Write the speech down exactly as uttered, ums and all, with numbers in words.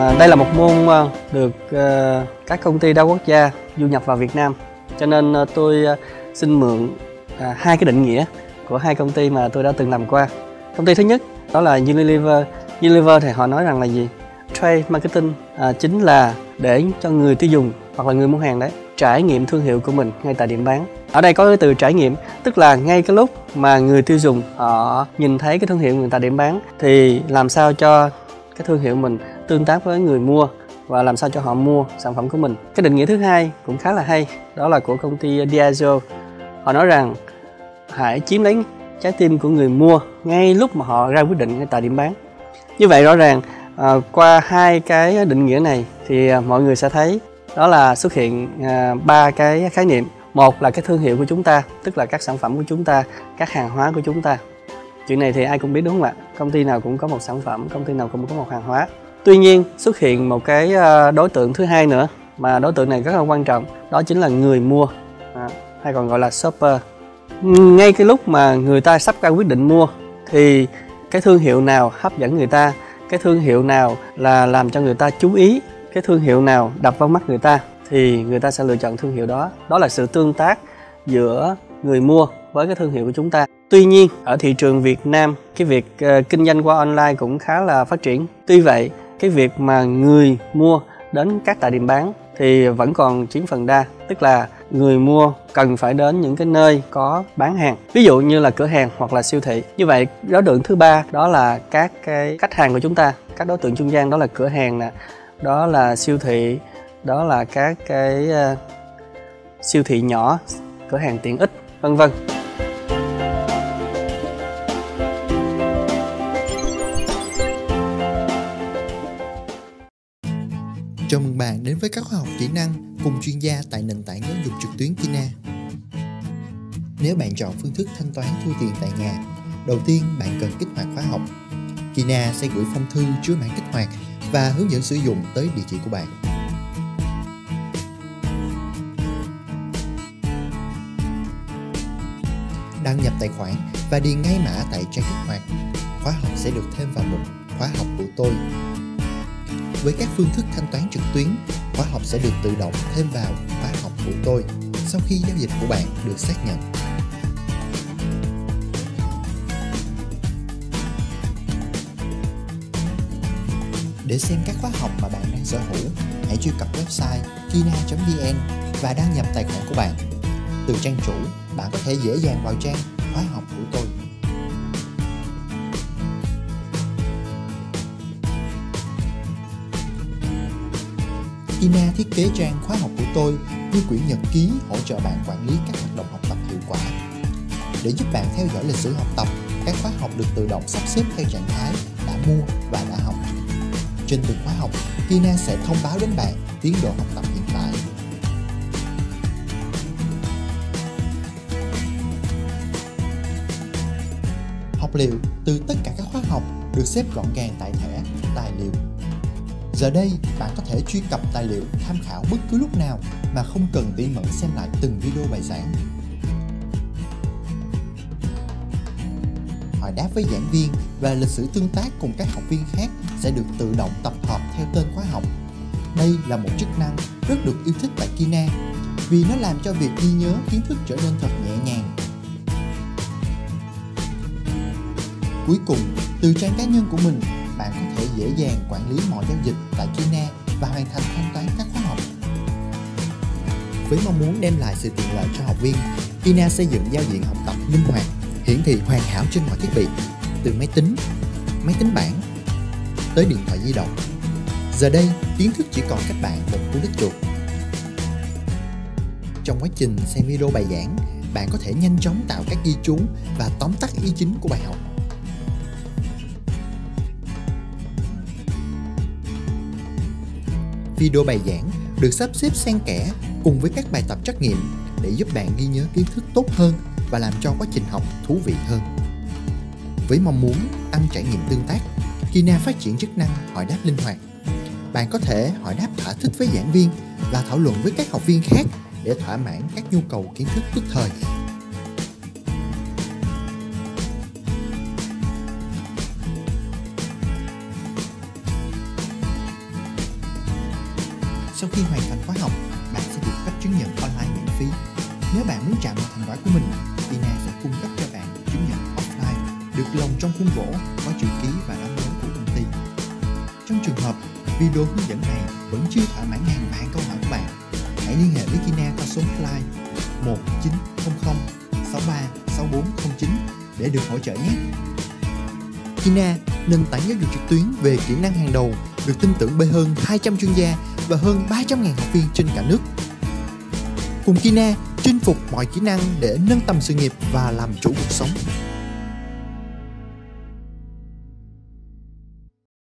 À, đây là một môn à, được à, các công ty đa quốc gia du nhập vào Việt Nam, cho nên à, tôi à, xin mượn à, hai cái định nghĩa của hai công ty mà tôi đã từng làm qua. Công ty thứ nhất đó là Unilever. Unilever thì họ nói rằng là gì? Trade marketing à, chính là để cho người tiêu dùng hoặc là người mua hàng đấy trải nghiệm thương hiệu của mình ngay tại điểm bán. Ở đây có cái từ trải nghiệm, tức là ngay cái lúc mà người tiêu dùng họ nhìn thấy cái thương hiệu người ta điểm bán thì làm sao cho cái thương hiệu mình tương tác với người mua và làm sao cho họ mua sản phẩm của mình. Cái định nghĩa thứ hai cũng khá là hay, đó là của công ty Diageo. Họ nói rằng hãy chiếm lấy trái tim của người mua ngay lúc mà họ ra quyết định ngay tại điểm bán. Như vậy rõ ràng à, qua hai cái định nghĩa này thì à, mọi người sẽ thấy đó là xuất hiện ba à, cái khái niệm. Một là cái thương hiệu của chúng ta, tức là các sản phẩm của chúng ta, các hàng hóa của chúng ta. Chuyện này thì ai cũng biết đúng không ạ? Công ty nào cũng có một sản phẩm, công ty nào cũng có một hàng hóa. Tuy nhiên xuất hiện một cái đối tượng thứ hai nữa mà đối tượng này rất là quan trọng, đó chính là người mua, à, hay còn gọi là shopper. Ngay cái lúc mà người ta sắp ra quyết định mua thì cái thương hiệu nào hấp dẫn người ta, cái thương hiệu nào là làm cho người ta chú ý, cái thương hiệu nào đập vào mắt người ta thì người ta sẽ lựa chọn thương hiệu đó. Đó là sự tương tác giữa người mua với cái thương hiệu của chúng ta. Tuy nhiên ở thị trường Việt Nam, cái việc uh, kinh doanh qua online cũng khá là phát triển. Tuy vậy cái việc mà người mua đến các tại điểm bán thì vẫn còn chiếm phần đa, tức là người mua cần phải đến những cái nơi có bán hàng, ví dụ như là cửa hàng hoặc là siêu thị. Như vậy đối tượng thứ ba đó là các cái khách hàng của chúng ta, các đối tượng trung gian, đó là cửa hàng nè, đó là siêu thị, đó là các cái uh, siêu thị nhỏ, cửa hàng tiện ích, vân vân. Chào mừng bạn đến với các khóa học kỹ năng cùng chuyên gia tại nền tảng giáo dục trực tuyến Kina. Nếu bạn chọn phương thức thanh toán thu tiền tại nhà, đầu tiên bạn cần kích hoạt khóa học. Kina sẽ gửi phong thư chứa mã kích hoạt và hướng dẫn sử dụng tới địa chỉ của bạn. Đăng nhập tài khoản và điền ngay mã tại trang kích hoạt. Khóa học sẽ được thêm vào mục khóa học của tôi. Với các phương thức thanh toán trực tuyến, khóa học sẽ được tự động thêm vào khóa học của tôi sau khi giao dịch của bạn được xác nhận. Để xem các khóa học mà bạn đang sở hữu, hãy truy cập website kina chấm vn và đăng nhập tài khoản của bạn. Từ trang chủ, bạn có thể dễ dàng vào trang khóa học của tôi. Kina thiết kế trang khóa học của tôi như quyển nhật ký hỗ trợ bạn quản lý các hoạt động học tập hiệu quả. Để giúp bạn theo dõi lịch sử học tập, các khóa học được tự động sắp xếp theo trạng thái đã mua và đã học. Trên từng khóa học, Kina sẽ thông báo đến bạn tiến độ học tập hiện tại. Học liệu từ tất cả các khóa học được xếp gọn gàng tại thẻ tài liệu. Giờ đây, bạn có thể truy cập tài liệu tham khảo bất cứ lúc nào mà không cần tỉ mẩn xem lại từng video bài giảng. Hỏi đáp với giảng viên và lịch sử tương tác cùng các học viên khác sẽ được tự động tập hợp theo tên khóa học. Đây là một chức năng rất được yêu thích tại Kina vì nó làm cho việc ghi nhớ kiến thức trở nên thật nhẹ nhàng. Cuối cùng, từ trang cá nhân của mình, bạn có thể dễ dàng quản lý mọi giao dịch tại Kina và hoàn thành thanh toán các khóa học. Với mong muốn đem lại sự tiện lợi cho học viên, Kina xây dựng giao diện học tập linh hoạt, hiển thị hoàn hảo trên mọi thiết bị, từ máy tính, máy tính bảng tới điện thoại di động. Giờ đây, kiến thức chỉ còn cách bạn một cú click chuột. Trong quá trình xem video bài giảng, bạn có thể nhanh chóng tạo các ghi chú và tóm tắt ý chính của bài học. Video bài giảng được sắp xếp xen kẽ cùng với các bài tập trắc nghiệm để giúp bạn ghi nhớ kiến thức tốt hơn và làm cho quá trình học thú vị hơn. Với mong muốn tăng trải nghiệm tương tác, Kina phát triển chức năng hỏi đáp linh hoạt. Bạn có thể hỏi đáp thỏa thích với giảng viên và thảo luận với các học viên khác để thỏa mãn các nhu cầu kiến thức tức thời. Sau khi hoàn thành khóa học, bạn sẽ được cấp chứng nhận online miễn phí. Nếu bạn muốn chạm vào thành quả của mình, Kina sẽ cung cấp cho bạn chứng nhận offline được lồng trong khuôn gỗ, có chữ ký và đóng dấu của công ty. Trong trường hợp video hướng dẫn này vẫn chưa thỏa mãn ngàn vạn câu hỏi của bạn, hãy liên hệ với Kina qua số hotline một chín không không sáu ba sáu bốn không chín để được hỗ trợ nhé. Kina, nền tảng giáo dục trực tuyến về kỹ năng hàng đầu, được tin tưởng bởi hơn hai trăm chuyên gia và hơn ba trăm nghìn học viên trên cả nước. Cùng Kina, chinh phục mọi kỹ năng để nâng tầm sự nghiệp và làm chủ cuộc sống.